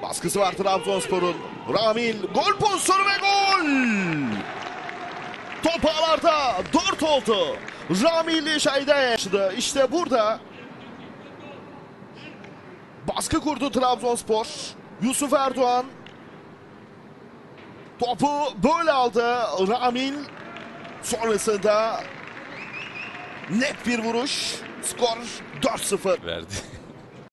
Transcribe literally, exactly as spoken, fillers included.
Baskısı var Trabzonspor'un. Ramil gol pozisyonu ve gol. Top ağlarda dört oldu. Ramil şeyde. İşte burada baskı kurdu Trabzonspor. Yusuf Erdoğan topu böyle aldı. Ramil sonrasında net bir vuruş. Skor dört sıfır. Verdi.